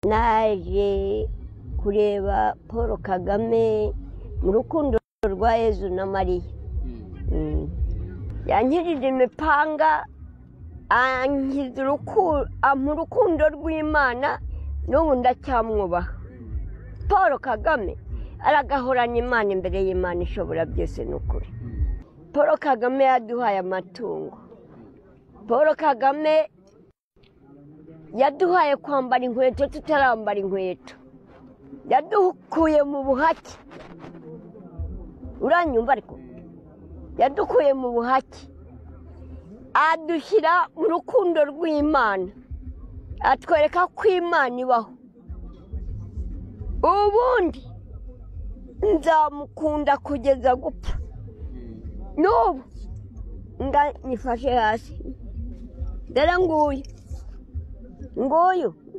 naje kureba Paul Kagame mu rukundo rwa Yezu na Mariya. Yankirije imipanga mu rukundo rw'Imana n'ubu ndacyamwubaha. Paul Kagame aragahorana Imana imbere y'Imana ishobora byose n'ukuri. Paul Kagame yaduhaye amatungo. Paul Kagame yaduhaye kwambara inkweto tutarambara inkweto. Yadukuye mu buhake. Uranyumva ariko? Yadukuye mu buhake. Adushyira mu rukundo rw'Imana. Atwereka ko Imana ibaho. Ubundi nzamukunda kugeza gupfa. N'ubu nyifashe hasi. Dore nguyu